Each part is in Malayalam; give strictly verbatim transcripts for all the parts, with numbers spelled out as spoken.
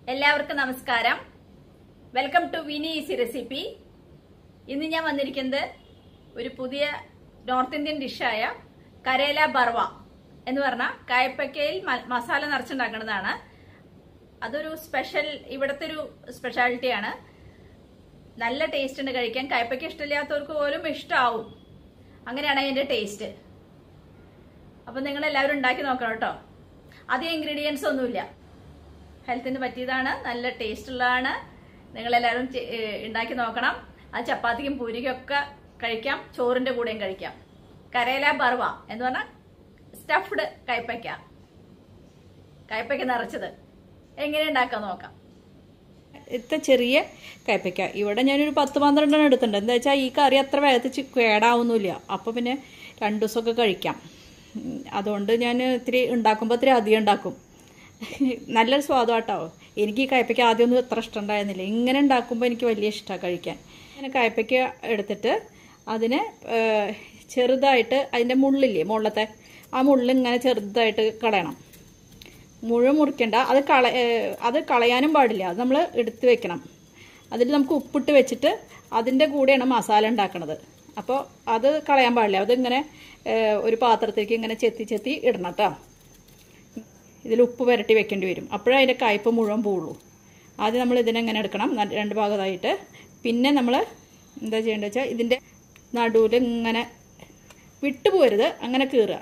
എല്ലാവർക്കും നമസ്കാരം. Welcome to Vini easy recipe. ഇന്ന് ഞാൻ വന്നിരിക്കുന്നത് ഒരു പുതിയ നോർത്ത് ഇന്ത്യൻ ഡിഷായ കരേല ബർവ എന്ന് പറഞ്ഞ കായ്പക്കയിൽ മസാല നിറച്ചുണ്ടാക്കുന്നതാണ്. അതൊരു സ്പെഷ്യൽ, ഇവിടുത്തെ ഒരു സ്പെഷ്യാലിറ്റിയാണ്. നല്ല ടേസ്റ്റ് ഉണ്ട് കഴിക്കാൻ. കായ്പക്ക ഇഷ്ടമില്ലാത്തവർക്ക് പോലും ഇഷ്ടമാവും. അങ്ങനെയാണ് അതിന്റെ ടേസ്റ്റ്. അപ്പൊ നിങ്ങൾ എല്ലാവരും ഉണ്ടാക്കി നോക്കണം കേട്ടോ. അധികം ഇൻഗ്രീഡിയൻസ് ഒന്നുമില്ല. ഹെൽത്തിന് പറ്റിയതാണ്, നല്ല ടേസ്റ്റ് ഉള്ളതാണ്. നിങ്ങളെല്ലാവരും ഉണ്ടാക്കി നോക്കണം. അത് ചപ്പാത്തിക്കും പൂരിക്കും ഒക്കെ കഴിക്കാം, ചോറിന്റെ കൂടെയും കഴിക്കാം. കരേല ബർവ എന്ന് പറഞ്ഞാൽ സ്റ്റഫ്ഡ് കൈപ്പയ്ക്ക, കൈപ്പയ്ക്ക നിറച്ചത് എങ്ങനെ ഉണ്ടാക്കാൻ നോക്കാം. ഇത്ര ചെറിയ കൈപ്പയ്ക്ക ഇവിടെ ഞാനൊരു പത്ത് പന്ത്രണ്ടെണ്ണം എടുത്തിട്ടുണ്ട്. എന്താ വെച്ചാൽ ഈ കറി അത്ര വേഗത്തിൽ കേടാവുന്നില്ല. അപ്പോൾ പിന്നെ രണ്ടു ദിവസമൊക്കെ കഴിക്കാം. അതുകൊണ്ട് ഞാൻ ഇത്തിരി ഉണ്ടാക്കുമ്പോൾ ഇത്തിരി അധികം ഉണ്ടാക്കും. നല്ലൊരു സ്വാദാട്ടോ. എനിക്ക് ഈ കയ്പ്പയ്ക്ക ആദ്യമൊന്നും ഇത്ര ഇഷ്ടം ഉണ്ടായിരുന്നില്ല. ഇങ്ങനെ ഉണ്ടാക്കുമ്പോൾ എനിക്ക് വലിയ ഇഷ്ടമാണ് കഴിക്കാൻ. ഇങ്ങനെ കയ്പ്പയ്ക്ക എടുത്തിട്ട് അതിനെ ചെറുതായിട്ട് അതിൻ്റെ മുള്ളില്ലേ, മുള്ളത്തെ ആ മുള്ളിൽ ഇങ്ങനെ ചെറുതായിട്ട് കളയണം. മുഴുവൻ മുറിക്കണ്ട. അത് കള അത് കളയാനും പാടില്ല. അത് നമ്മൾ എടുത്ത് വെക്കണം. അതിൽ നമുക്ക് ഉപ്പിട്ട് വെച്ചിട്ട് അതിൻ്റെ കൂടെയാണ് മസാല ഉണ്ടാക്കണത്. അപ്പോൾ അത് കളയാൻ പാടില്ല. അതിങ്ങനെ ഒരു പാത്രത്തിലേക്ക് ഇങ്ങനെ ചെത്തി ചെത്തി ഇടണം കേട്ടോ. ഇതിൽ ഉപ്പ് പുരട്ടി വെക്കേണ്ടി വരും. അപ്പോഴേ അതിൻ്റെ കയ്പ്പ് മുഴുവൻ പോവുള്ളൂ. ആദ്യം നമ്മൾ ഇതിനെങ്ങനെ എടുക്കണം, രണ്ട് ഭാഗത്തായിട്ട്. പിന്നെ നമ്മൾ എന്താ ചെയ്യേണ്ടത് വെച്ചാൽ ഇതിൻ്റെ നടുവിൽ ഇങ്ങനെ വിട്ടു പോരുത്, അങ്ങനെ കീറുക.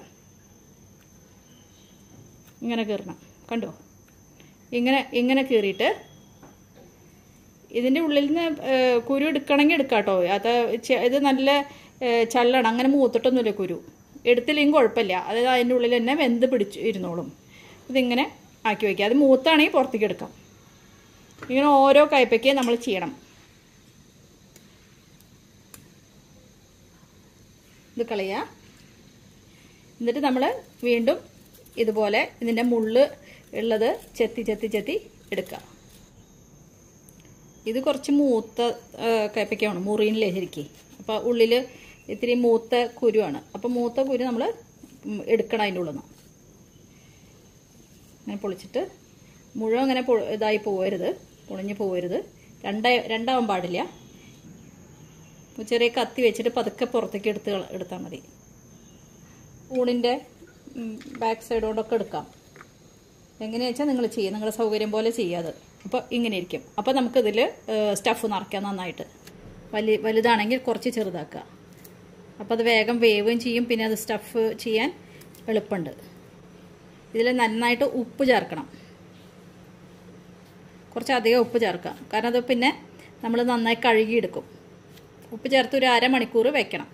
ഇങ്ങനെ കീറണം, കണ്ടോ? ഇങ്ങനെ ഇങ്ങനെ കീറിയിട്ട് ഇതിൻ്റെ ഉള്ളിൽ നിന്ന് കുരു എടുക്കണമെങ്കിൽ എടുക്കാം കേട്ടോ. അത് ഇത് നല്ല ചള്ളണം, അങ്ങനെ മൂത്തിട്ടൊന്നുമില്ല കുരു. എടുത്തില്ലെങ്കിൽ കുഴപ്പമില്ല. അതായത് അതിൻ്റെ ഉള്ളിൽ തന്നെ വെന്ത് പിടിച്ച് ഇരുന്നോളും. ഇതിങ്ങനെ ആക്കി വയ്ക്കുക. അത് മൂത്താണെങ്കിൽ പുറത്തേക്ക് എടുക്കാം. ഇങ്ങനെ ഓരോ കയ്പ്പയ്ക്കയും നമ്മൾ ചെയ്യണം. ഇത് കളയുക. എന്നിട്ട് നമ്മൾ വീണ്ടും ഇതുപോലെ ഇതിൻ്റെ മുള്ള് ഉള്ളത് ചെത്തി ചെത്തി ചെത്തി എടുക്കുക. ഇത് കുറച്ച് മൂത്ത കയ്പ്പയ്ക്കാണ്, മുറിയില്ലേ ശരിക്കും. അപ്പോൾ ഉള്ളിൽ ഇത്തിരി മൂത്ത കുരുവാണ്. അപ്പോൾ മൂത്ത കുരു നമ്മൾ എടുക്കണം അതിൻ്റെ ഉള്ളിൽ നിന്ന്. അങ്ങനെ പൊളിച്ചിട്ട് മുഴുവൻ അങ്ങനെ ഇതായി പോകരുത്, പൊളിഞ്ഞ് പോകരുത്. രണ്ടായി രണ്ടാവാൻ പാടില്ല. ചെറിയ കത്തി വെച്ചിട്ട് പതുക്കെ പുറത്തേക്ക് എടുത്ത് എടുത്താൽ മതി. ഊണിൻ്റെ ബാക്ക് സൈഡ് കൊണ്ടൊക്കെ എടുക്കാം. എങ്ങനെയാ വെച്ചാൽ നിങ്ങൾ ചെയ്യുക, നിങ്ങളുടെ സൗകര്യം പോലെ ചെയ്യാതെ. അപ്പോൾ ഇങ്ങനെ ഇരിക്കും. അപ്പോൾ നമുക്കിതിൽ സ്റ്റഫ് നിറയ്ക്കാം നന്നായിട്ട്. വലിയ വലുതാണെങ്കിൽ കുറച്ച് ചെറുതാക്കുക. അപ്പോൾ അത് വേഗം വേവുകയും ചെയ്യും. പിന്നെ അത് സ്റ്റഫ് ചെയ്യാൻ എളുപ്പമുണ്ട്. ഇതിൽ നന്നായിട്ട് ഉപ്പ് ചേർക്കണം. കുറച്ചധികം ഉപ്പ് ചേർക്കാം. കാരണം അത് പിന്നെ നമ്മൾ നന്നായി കഴുകിയെടുക്കും. ഉപ്പ് ചേർത്ത് ഒരു അരമണിക്കൂർ വെക്കണം.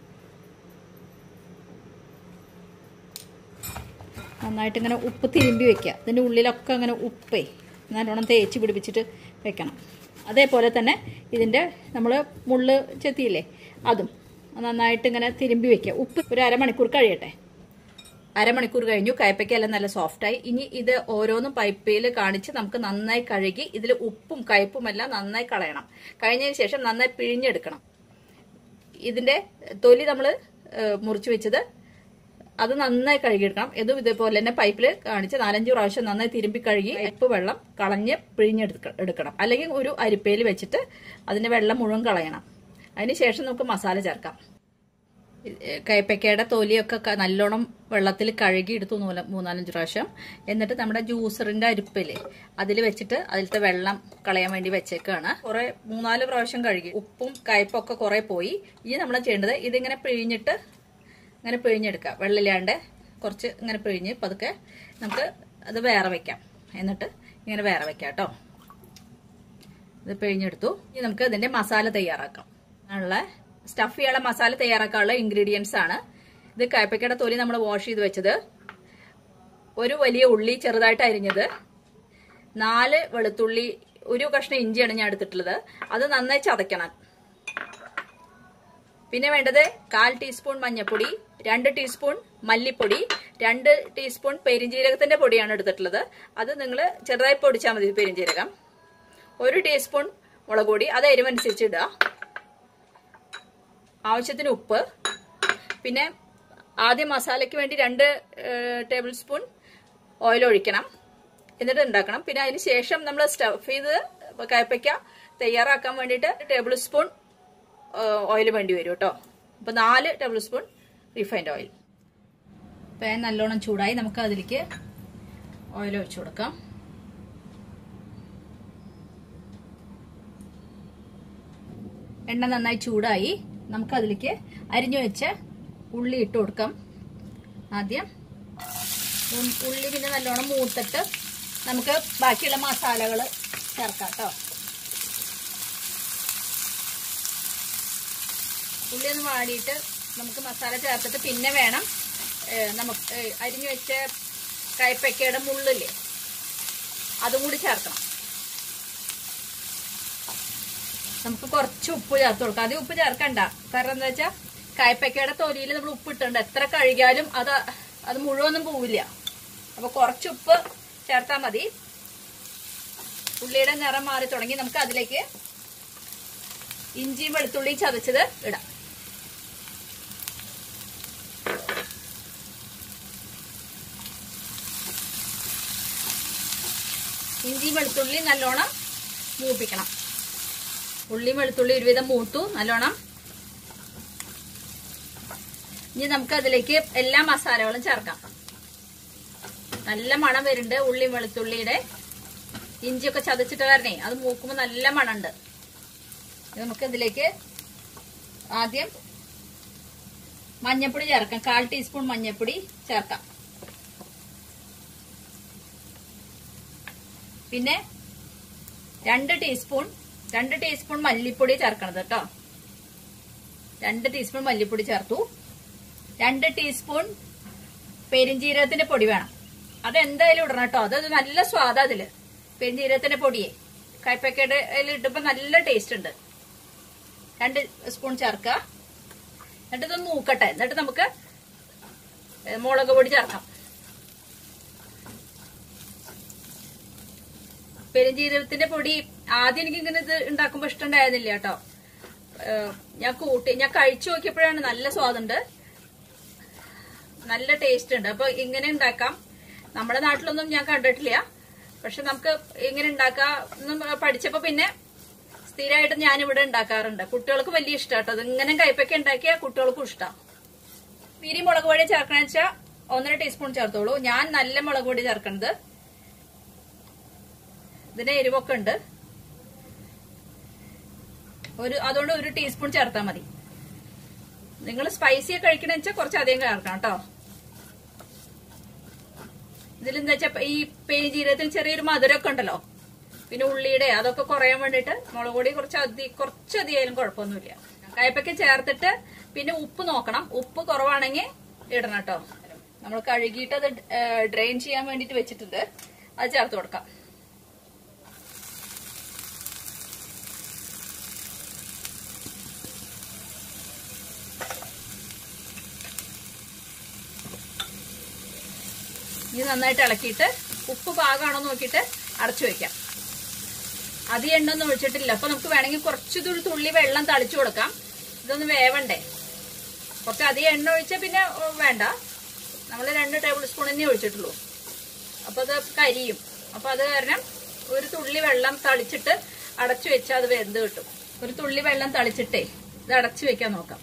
നന്നായിട്ട് ഇങ്ങനെ ഉപ്പ് തിരുമ്പി വെക്കുക. ഇതിൻ്റെ ഉള്ളിലൊക്കെ അങ്ങനെ ഉപ്പേ നല്ലോണം തേച്ച് പിടിപ്പിച്ചിട്ട് വെക്കണം. അതേപോലെ തന്നെ ഇതിൻ്റെ നമ്മൾ മുള്ള് ചെത്തിയില്ലേ, അതും നന്നായിട്ട് ഇങ്ങനെ തിരുമ്പി വെക്കുക. ഉപ്പ് ഒരു അരമണിക്കൂർ കഴിയട്ടെ. അരമണിക്കൂർ കഴിഞ്ഞു. കയ്പ്പയ്ക്കെല്ലാം നല്ല സോഫ്റ്റായി. ഇനി ഇത് ഓരോന്നും പൈപ്പിൽ കാണിച്ച് നമുക്ക് നന്നായി കഴുകി ഇതിൽ ഉപ്പും കയ്പ്പും എല്ലാം നന്നായി കളയണം. കഴിഞ്ഞതിന് ശേഷം നന്നായി പിഴിഞ്ഞെടുക്കണം. ഇതിന്റെ തൊലി നമ്മൾ മുറിച്ച് വെച്ചത് അത് നന്നായി കഴുകിയെടുക്കണം. ഇതും ഇതേപോലെ തന്നെ പൈപ്പിൽ കാണിച്ച് നാലഞ്ച് പ്രാവശ്യം നന്നായി തിരുമ്പി കഴുകി ഉപ്പ് വെള്ളം കളഞ്ഞ് പിഴിഞ്ഞെടുക്ക എടുക്കണം അല്ലെങ്കിൽ ഒരു അരിപ്പയിൽ വെച്ചിട്ട് അതിന്റെ വെള്ളം മുഴുവൻ കളയണം. അതിനുശേഷം നമുക്ക് മസാല ചേർക്കാം. കയ്പ്പയ്ക്കയുടെ തൊലിയൊക്കെ നല്ലോണം വെള്ളത്തിൽ കഴുകി എടുത്തു മൂന്നാലഞ്ച് പ്രാവശ്യം. എന്നിട്ട് നമ്മുടെ ജ്യൂസറിന്റെ അരിപ്പില്ലേ അതിൽ വെച്ചിട്ട് അതിലത്തെ വെള്ളം കളയാൻ വേണ്ടി വെച്ചേക്കാണ്. കുറെ മൂന്നാല് പ്രാവശ്യം കഴുകി. ഉപ്പും കയ്പൊക്കെ കുറെ പോയി. ഇനി നമ്മൾ ചെയ്യേണ്ടത് ഇതിങ്ങനെ പിഴിഞ്ഞിട്ട് ഇങ്ങനെ പിഴിഞ്ഞെടുക്കാം. വെള്ളമില്ലാണ്ട് കുറച്ച് ഇങ്ങനെ പിഴിഞ്ഞ് പതുക്കെ നമുക്ക് അത് വേറെ വെക്കാം. എന്നിട്ട് ഇങ്ങനെ വേറെ വെക്കാം കേട്ടോ. ഇത് പിഴിഞ്ഞെടുത്തു. ഇനി നമുക്ക് ഇതിന്റെ മസാല തയ്യാറാക്കാം. ഉള്ള സ്റ്റഫ് ചെയ്യാനുള്ള മസാല തയ്യാറാക്കാനുള്ള ഇൻഗ്രീഡിയൻസ് ആണ് ഇത്. കയ്പ്പയ്ക്കയുടെ തൊലി നമ്മൾ വാഷ് ചെയ്ത് വെച്ചത്, ഒരു വലിയ ഉള്ളി ചെറുതായിട്ട് അരിഞ്ഞത്, നാല് വെളുത്തുള്ളി, ഒരു കഷ്ണം ഇഞ്ചിയാണ് ഞാൻ എടുത്തിട്ടുള്ളത്. അത് നന്നായി ചതയ്ക്കണം. പിന്നെ വേണ്ടത് കാൽ ടീസ്പൂൺ മഞ്ഞൾപ്പൊടി, രണ്ട് ടീസ്പൂൺ മല്ലിപ്പൊടി, രണ്ട് ടീസ്പൂൺ പെരിഞ്ജീരകത്തിന്റെ പൊടിയാണ് എടുത്തിട്ടുള്ളത്. അത് നിങ്ങൾ ചെറുതായി പൊടിച്ചാൽ മതി. പെരിഞ്ജീരകം ഒരു ടീസ്പൂൺ മുളക് പൊടി, അത് എരിവനുസരിച്ച് ഇടുക. ആവശ്യത്തിന് ഉപ്പ്. പിന്നെ ആദ്യം മസാലയ്ക്ക് വേണ്ടി രണ്ട് ടേബിൾ സ്പൂൺ ഓയിൽ ഒഴിക്കണം. എന്നിട്ട് ഉണ്ടാക്കണം. പിന്നെ അതിന് ശേഷം നമ്മൾ സ്റ്റഫ് ചെയ്ത് കയ്പ്പയ്ക്ക തയ്യാറാക്കാൻ വേണ്ടിയിട്ട് ടേബിൾ സ്പൂൺ ഓയിൽ വേണ്ടി വരും കേട്ടോ. അപ്പൊ നാല് table spoon refined oil. Pan നല്ലോണം ചൂടായി, നമുക്ക് അതിലേക്ക് ഓയിൽ ഒഴിച്ചു കൊടുക്കാം. എണ്ണ നന്നായി ചൂടായി, നമുക്ക് അതിലേക്ക് അരിഞ്ഞു വെച്ച ഉള്ളി ഇട്ട് കൊടുക്കാം. ആദ്യം ഉള്ളി പിന്നെ നല്ലോണം മൂത്തിട്ട് നമുക്ക് ബാക്കിയുള്ള മസാലകൾ ചേർക്കാം കേട്ടോ. ഉള്ളി ഒന്ന് വാടിയിട്ട് നമുക്ക് മസാല ചേർത്തിട്ട് പിന്നെ വേണം നമുക്ക് അരിഞ്ഞു വെച്ച കയ്പ്പയ്ക്കയുടെ മുള്ളില്ലേ അതും കൂടി ചേർക്കണം. നമുക്ക് കുറച്ച് ഉപ്പ് ചേർത്ത് കൊടുക്കാം. അത് ഉപ്പ് ചേർക്കണ്ട, കാരണം എന്താ വെച്ചാൽ കയ്പ്പയ്ക്കയുടെ തൊലിയിൽ നമ്മൾ ഉപ്പ് ഇട്ടുണ്ട്. എത്ര കഴുകിയാലും അത് അത് മുഴുവൊന്നും പോവില്ല. അപ്പൊ കുറച്ച് ഉപ്പ് ചേർത്താൽ മതി. ഉള്ളിയുടെ നിറം മാറി തുടങ്ങി, നമുക്ക് അതിലേക്ക് ഇഞ്ചി വെളുത്തുള്ളി ചതച്ചത് ഇടാം. ഇഞ്ചി വെളുത്തുള്ളി നല്ലോണം മൂപ്പിക്കണം. ഉള്ളി വെളുത്തുള്ളി ഒരുവിധം മൂത്തു നല്ലോണം. ഇനി നമുക്ക് അതിലേക്ക് എല്ലാ മസാലകളും ചേർക്കാം. നല്ല മണം വരുന്നുണ്ട് ഉള്ളി വെളുത്തുള്ളിയുടെ. ഇഞ്ചിയൊക്കെ ചതച്ചിട്ട് കാരണേ അത് മൂക്കുമ്പോൾ നല്ല മണമുണ്ട്. നമുക്ക് ഇതിലേക്ക് ആദ്യം മഞ്ഞപ്പൊടി ചേർക്കാം. കാൽ ടീസ്പൂൺ മഞ്ഞപ്പൊടി ചേർക്കാം. പിന്നെ രണ്ട് ടീസ്പൂൺ രണ്ട് ടീസ്പൂൺ മല്ലിപ്പൊടി ചേർക്കണത് കേട്ടോ. രണ്ട് ടീസ്പൂൺ മല്ലിപ്പൊടി ചേർത്തു. രണ്ട് ടീസ്പൂൺ പെരിഞ്ജീരകത്തിന്റെ പൊടി വേണം. അതെന്തായാലും ഇടണം കേട്ടോ. അത് നല്ല സ്വാദാ അതില്. പെരിഞ്ജീരകത്തിന്റെ പൊടിയെ കയ്പ്പയ്ക്കയുടെ ഇട്ടപ്പോ നല്ല ടേസ്റ്റ് ഉണ്ട്. രണ്ട് സ്പൂൺ ചേർക്കുക. എന്നിട്ട് ഇതൊന്ന് മൂക്കട്ടെ. എന്നിട്ട് നമുക്ക് മുളക് പൊടി ചേർക്കാം. പെരിഞ്ജീരകത്തിന്റെ പൊടി ആദ്യം എനിക്ക് ഇങ്ങനെ ഇത് ഉണ്ടാക്കുമ്പോ ഇഷ്ടമുണ്ടായിരുന്നില്ല കേട്ടോ. ഞാൻ കൂട്ടി ഞാൻ കഴിച്ചു നോക്കിയപ്പോഴാണ് നല്ല സ്വാദുണ്ട്, നല്ല ടേസ്റ്റ് ഉണ്ട്. അപ്പൊ ഇങ്ങനെ ഉണ്ടാക്കാം. നമ്മുടെ നാട്ടിലൊന്നും ഞാൻ കണ്ടിട്ടില്ല, പക്ഷെ നമുക്ക് ഇങ്ങനെ ഉണ്ടാക്കാം പഠിച്ചപ്പോ പിന്നെ സ്ഥിരമായിട്ട് ഞാൻ ഇവിടെ ഉണ്ടാക്കാറുണ്ട്. കുട്ടികൾക്ക് വലിയ ഇഷ്ടം കേട്ടോ. അത് ഇങ്ങനെ കയ്പ്പയ്ക്ക ഉണ്ടാക്കിയ കുട്ടികൾക്കും ഇഷ്ടം. പിരി മുളക് പൊടി ചേർക്കണ വെച്ചാൽ ഒന്നര ടീസ്പൂൺ ചേർത്തോളൂ. ഞാൻ നല്ല മുളക് പൊടി ചേർക്കണത്. ഇതിന്റെ എരിവൊക്കെ ഉണ്ട്. ഒരു അതുകൊണ്ട് ഒരു ടീസ്പൂൺ ചേർത്താൽ മതി. നിങ്ങൾ സ്പൈസിയൊക്കെ കഴിക്കണ വെച്ചാൽ കുറച്ച് അധികം ചേർക്കണം കേട്ടോ. ഇതിലെന്താ വെച്ചാൽ ഈ പെരിഞ്ജീരകത്തിന് ചെറിയൊരു മധുരമൊക്കെ ഉണ്ടല്ലോ, പിന്നെ ഉള്ളിയുടെ അതൊക്കെ കുറയാൻ വേണ്ടിയിട്ട് മുളക് പൊടി കുറച്ച് അധികം കുറച്ചധികം കുഴപ്പമൊന്നുമില്ല. കയ്പ്പയ്ക്ക ചേർത്തിട്ട് പിന്നെ ഉപ്പ് നോക്കണം. ഉപ്പ് കുറവാണെങ്കിൽ ഇടണം കേട്ടോ. നമ്മൾ കഴുകിയിട്ട് അത് ഡ്രെയിൻ ചെയ്യാൻ വേണ്ടിയിട്ട് വെച്ചിട്ടുണ്ട്. അത് ചേർത്ത് കൊടുക്കാം. ഇത് നന്നായിട്ട് ഇളക്കിയിട്ട് ഉപ്പ് പാകമാണോ നോക്കിയിട്ട് അടച്ചു വെക്കാം. അധികം എണ്ണ ഒന്നും ഒഴിച്ചിട്ടില്ല. അപ്പൊ നമുക്ക് വേണമെങ്കിൽ കുറച്ചൊരു തുള്ളി വെള്ളം തളിച്ചു കൊടുക്കാം. ഇതൊന്ന് വേവണ്ടേ. കുറച്ച് അധികം എണ്ണ ഒഴിച്ചാൽ പിന്നെ വേണ്ട. നമ്മൾ രണ്ട് ടേബിൾ സ്പൂൺ തന്നെ ഒഴിച്ചിട്ടുള്ളൂ. അപ്പൊ അത് കരിയും. അപ്പൊ അത് കാരണം ഒരു തുള്ളി വെള്ളം തളിച്ചിട്ട് അടച്ചു വെച്ചാൽ അത് വെന്ത് കിട്ടും. ഒരു തുള്ളി വെള്ളം തളിച്ചിട്ടേ ഇത് അടച്ചു വെക്കാൻ നോക്കാം.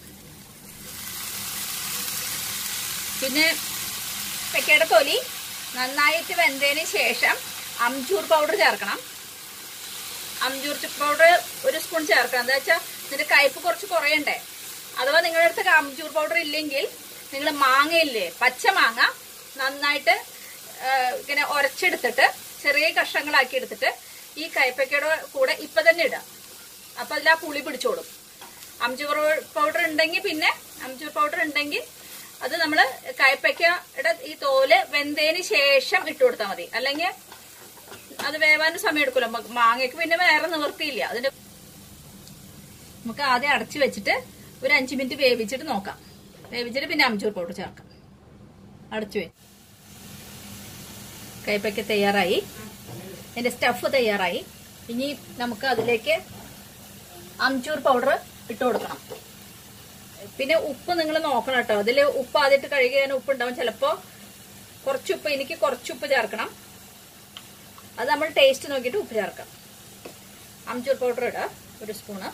പിന്നെ കയ്പ്പയ്ക്കയുടെ തൊലി നന്നായിട്ട് വെന്തതിന് ശേഷം അംചൂർ പൗഡർ ചേർക്കണം. അംചൂർ പൗഡർ ഒരു സ്പൂൺ ചേർക്കണം. എന്താ വെച്ചാൽ ഇതിന്റെ കയ്പ്പ് കുറച്ച് കുറയണ്ടേ. അഥവാ നിങ്ങളുടെ അടുത്ത് അംചൂർ പൗഡർ ഇല്ലെങ്കിൽ നിങ്ങൾ മാങ്ങയില്ലേ, പച്ച മാങ്ങ നന്നായിട്ട് ഇങ്ങനെ ഉരച്ചെടുത്തിട്ട് ചെറിയ കഷ്ണങ്ങളാക്കി എടുത്തിട്ട് ഈ കയ്പ്പയ്ക്കയുടെ കൂടെ ഇപ്പൊ തന്നെ ഇടാം. അപ്പൊ അതിൽ ആ പുളി പിടിച്ചോളും. അംചൂർ പൗഡർ ഉണ്ടെങ്കിൽ പിന്നെ അംചൂർ പൗഡർ ഉണ്ടെങ്കിൽ അത് നമ്മള് കയ്പ്പയ്ക്കയുടെ ഈ തോല് വെന്തതിന് ശേഷം ഇട്ട് കൊടുത്താൽ മതി. അല്ലെങ്കിൽ അത് വേവാനും സമയം എടുക്കൂല. മാങ്ങയ്ക്ക് പിന്നെ വേറെ നിവൃത്തിയില്ല. അതിന്റെ നമുക്ക് ആദ്യം അടച്ചു വെച്ചിട്ട് ഒരു അഞ്ചു മിനിറ്റ് വേവിച്ചിട്ട് നോക്കാം. വേവിച്ചിട്ട് പിന്നെ അംചൂർ പൗഡർ ചേർക്കാം. അടച്ചു വെച്ച് കയ്പ്പയ്ക്ക തയ്യാറായി. എന്റെ സ്റ്റഫ് തയ്യാറായി. ഇനി നമുക്ക് അതിലേക്ക് അംചൂർ പൗഡർ ഇട്ട് കൊടുക്കണം. പിന്നെ ഉപ്പ് നിങ്ങൾ നോക്കണം കേട്ടോ. അതിൽ ഉപ്പ് ആദ്യമായിട്ട് കഴുകിയാൽ ഉപ്പ് ഉണ്ടാവും. ചിലപ്പോ കുറച്ചുപ്പ് എനിക്ക് കുറച്ചുപ്പ് ചേർക്കണം. അത് നമ്മൾ ടേസ്റ്റ് നോക്കിയിട്ട് ഉപ്പ് ചേർക്കാം. അംചൂർ പൗഡർ ഇടാം ഒരു സ്പൂണ്.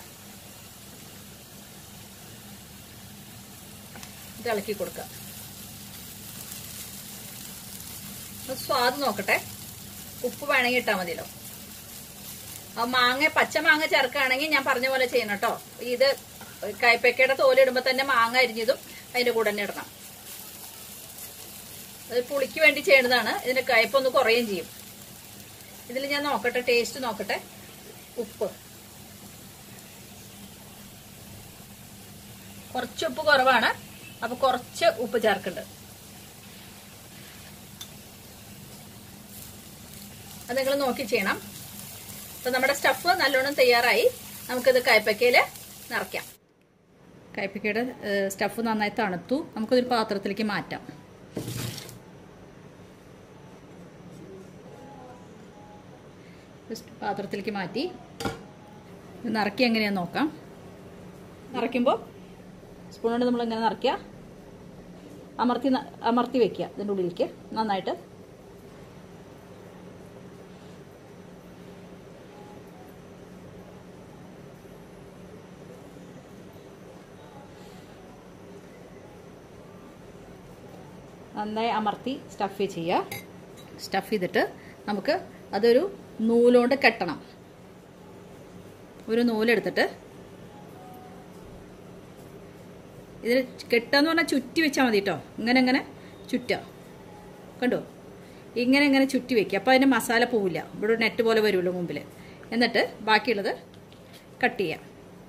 ഇത് ഇളക്കി കൊടുക്കുക. സ്വാദ് നോക്കട്ടെ, ഉപ്പ് വേണമെങ്കിൽ ഇട്ടാൽ മതിയല്ലോ. ആ മാങ്ങ പച്ച മാങ്ങ ചേർക്കുകയാണെങ്കിൽ ഞാൻ പറഞ്ഞ പോലെ ചെയ്യണം കേട്ടോ. ഇത് കൈപ്പക്കയുടെ തോലിടുമ്പോൾ തന്നെ മാങ്ങ അരിഞ്ഞതും അതിന്റെ കൂടെ തന്നെ ഇടണം. അത് പുളിക്ക് വേണ്ടി ചെയ്യേണ്ടതാണ്. ഇതിന്റെ കയ്പൊന്ന് കുറയുകയും ചെയ്യും. ഇതിൽ ഞാൻ നോക്കട്ടെ, ടേസ്റ്റ് നോക്കട്ടെ. ഉപ്പ് കുറച്ച് ഉപ്പ് കുറവാണ്, അപ്പൊ കുറച്ച് ഉപ്പ് ചേർക്കുന്നുണ്ട്. അത് നിങ്ങൾ നോക്കി ചെയ്യണം. അപ്പൊ നമ്മുടെ സ്റ്റഫ് നല്ലോണം തയ്യാറായി. നമുക്കിത് കൈപ്പക്കയില് നിറയ്ക്കാം. കൈപ്പക്കയുടെ സ്റ്റഫ് നന്നായി തണുത്തു. നമുക്കൊരു പാത്രത്തിലേക്ക് മാറ്റാം. ജസ്റ്റ് പാത്രത്തിലേക്ക് മാറ്റി നിറക്കി എങ്ങനെയാന്ന് നോക്കാം. നിറയ്ക്കുമ്പോൾ സ്പൂൺ കൊണ്ട് നമ്മളിങ്ങനെ നിറയ്ക്കുക, അമർത്തി അമർത്തി വെക്കുക ഇതിൻ്റെ ഉള്ളിലേക്ക് നന്നായിട്ട്. നന്നായി അമർത്തി സ്റ്റഫ് ചെയ്യുക. സ്റ്റഫ് ചെയ്തിട്ട് നമുക്ക് അതൊരു നൂലുകൊണ്ട് കെട്ടണം. ഒരു നൂലെടുത്തിട്ട് ഇതിൽ കെട്ടാന്ന് പറഞ്ഞാൽ ചുറ്റി വെച്ചാൽ മതി കേട്ടോ. ഇങ്ങനെ ഇങ്ങനെ ചുറ്റുക, കണ്ടോ? ഇങ്ങനെ ഇങ്ങനെ ചുറ്റി വെക്കുക. അപ്പോൾ അതിൻ്റെ മസാല പോവില്ല. ഇവിടെ ഒരു നെറ്റ് പോലെ വരുമല്ലോ മുമ്പിൽ. എന്നിട്ട് ബാക്കിയുള്ളത് കട്ട് ചെയ്യാം.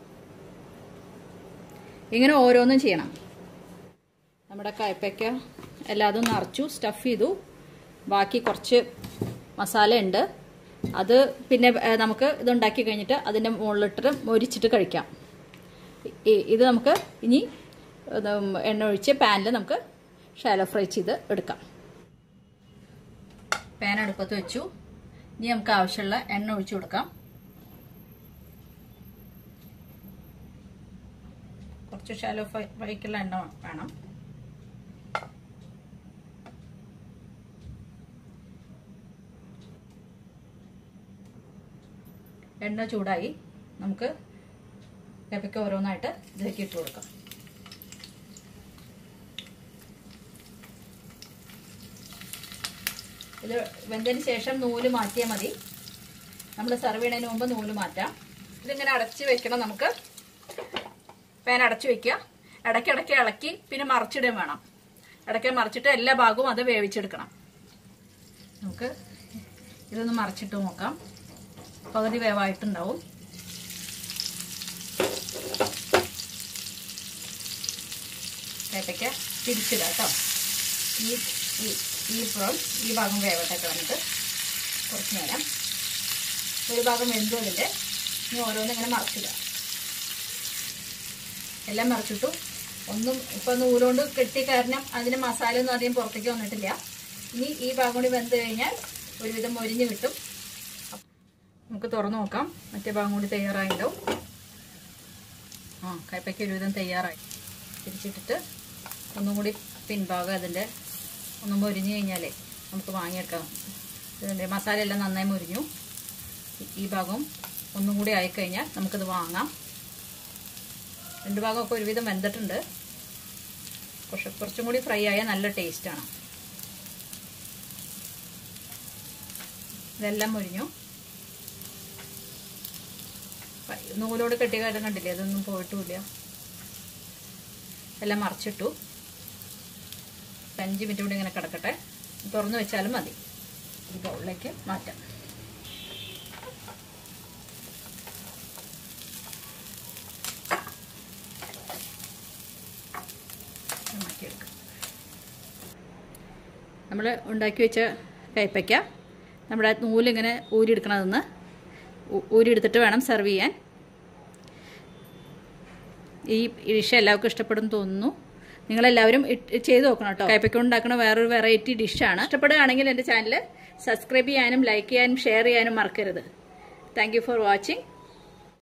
ഇങ്ങനെ ഓരോന്നും ചെയ്യണം. നമ്മുടെ കൈപ്പക്ക എല്ലാതും നിറച്ചു, സ്റ്റഫ് ചെയ്തു. ബാക്കി കുറച്ച് മസാല ഉണ്ട്. അത് പിന്നെ നമുക്ക് ഇതുണ്ടാക്കി കഴിഞ്ഞിട്ട് അതിൻ്റെ മുകളിലിട്ട് മൊരിച്ചിട്ട് കഴിക്കാം. ഇത് നമുക്ക് ഇനി എണ്ണ ഒഴിച്ച് പാനിൽ നമുക്ക് ഷാലോ ഫ്രൈ ചെയ്ത് എടുക്കാം. പാൻ അടുപ്പത്ത് വെച്ചു. ഇനി നമുക്ക് ആവശ്യമുള്ള എണ്ണ ഒഴിച്ചു കൊടുക്കാം. കുറച്ച് ഷാലോ ഫ്രൈ ഫ്രൈക്കുള്ള എണ്ണ വേണം. എണ്ണ ചൂടായി. നമുക്ക് കൈപ്പക്ക ഓരോന്നായിട്ട് ഇതിലേക്ക് ഇട്ട് കൊടുക്കാം. ഇത് വെന്തതിന് ശേഷം നൂല് മാറ്റിയാൽ മതി. നമ്മൾ സെർവ് ചെയ്യുന്നതിന് മുമ്പ് നൂല് മാറ്റാം. ഇതിങ്ങനെ അടച്ച് വെക്കണം. നമുക്ക് പാൻ അടച്ചു വെക്കുക. ഇടയ്ക്കിടയ്ക്ക് ഇളക്കി പിന്നെ മറിച്ചിടുകയും വേണം. ഇടയ്ക്ക് മറിച്ചിട്ട് എല്ലാ ഭാഗവും അത് വേവിച്ചെടുക്കണം. നമുക്ക് ഇതൊന്ന് മറിച്ചിട്ട് നോക്കാം. പകുതി വേവായിട്ടുണ്ടാവും. കൈപ്പക്ക തിരിച്ചിടാം കേട്ടോ. ഈ ഈ ഇപ്പോൾ ഈ ഭാഗം വേവട്ടെ കളഞ്ഞിട്ട് കുറച്ച് നേരം. ഒരു ഭാഗം വെന്തതിൻ്റെ ഇനി ഓരോന്നും ഇങ്ങനെ മറിച്ചിടുക. എല്ലാം മറിച്ചിട്ടു. ഒന്നും ഇപ്പം നൂലുകൊണ്ട് കെട്ടി കാരണം അതിന് മസാല ഒന്നും അധികം പുറത്തേക്ക് വന്നിട്ടില്ല. ഇനി ഈ ഭാഗം കൂടി വെന്ത് കഴിഞ്ഞാൽ ഒരുവിധം മൊരിഞ്ഞ് കിട്ടും. നമുക്ക് തുറന്നു നോക്കാം. മറ്റേ ഭാഗം കൂടി തയ്യാറായിട്ടുണ്ടാവും. ആ കൈപ്പയ്ക്ക ഒരുവിധം തയ്യാറായി. തിരിച്ചിട്ടിട്ട് ഒന്നും കൂടി പിൻഭാഗം അതിൻ്റെ ഒന്നും മൊരിഞ്ഞ് കഴിഞ്ഞാലേ നമുക്ക് വാങ്ങിയെടുക്കാം. ഇതിൻ്റെ മസാല എല്ലാം നന്നായി മൊരിഞ്ഞു. ഈ ഭാഗം ഒന്നും കൂടി ആയിക്കഴിഞ്ഞാൽ നമുക്കിത് വാങ്ങാം. രണ്ട് ഭാഗമൊക്കെ ഒരുവിധം വെന്തിട്ടുണ്ട്. കുറച്ച് കുറച്ചും കൂടി ഫ്രൈ ആയാൽ നല്ല ടേസ്റ്റാണ്. ഇതെല്ലാം മൊരിഞ്ഞു. നൂലോട് കെട്ടിയ കാര്യം കണ്ടില്ലേ, അതൊന്നും പോയിട്ടുമില്ല. എല്ലാം മറിച്ചിട്ടു. അഞ്ച് മിനിറ്റ് കൂടി ഇങ്ങനെ കിടക്കട്ടെ. തുറന്നു വെച്ചാലും മതി. ഈ ബൗളിലേക്ക് മാറ്റാം. മാറ്റിയെടുക്കാം. നമ്മൾ ഉണ്ടാക്കി വെച്ച കൈപ്പയ്ക്ക നമ്മുടെ നൂലിങ്ങനെ ഊരിയെടുക്കണതെന്ന് ഊരിയെടുത്തിട്ട് വേണം സെർവ് ചെയ്യാൻ. ഈ ഡിഷ് എല്ലാവർക്കും ഇഷ്ടപ്പെടും തോന്നുന്നു. നിങ്ങളെല്ലാവരും ചെയ്ത് നോക്കണം കേട്ടോ. കൈപ്പക്ക ഉണ്ടാക്കുന്ന വേറൊരു വെറൈറ്റി ഡിഷാണ്. ഇഷ്ടപ്പെടുകയാണെങ്കിൽ എൻ്റെ ചാനൽ സബ്സ്ക്രൈബ് ചെയ്യാനും ലൈക്ക് ചെയ്യാനും ഷെയർ ചെയ്യാനും മറക്കരുത്. Thank you for watching.